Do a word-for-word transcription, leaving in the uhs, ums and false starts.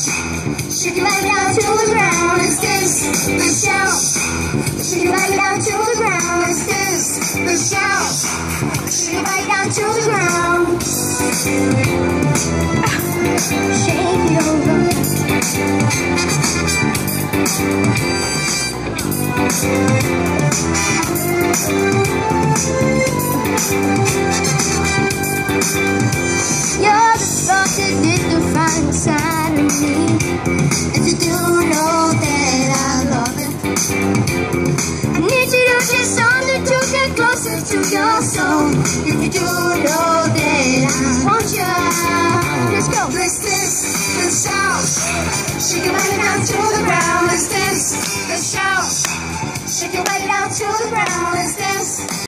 Shake it right down to the ground. It's this, the shout. Shake it right down to the ground. It's this, the shout. Shake it right down to the ground. Shake it over. You're the spark that lit the fire inside of me. If you do know that I love it, I need you to do something to get closer to your soul. If you do know that I want you, let's go. Let's this, let's shout. Shake it right down to the ground. Let's this, let's shout. Shake it right down to the ground.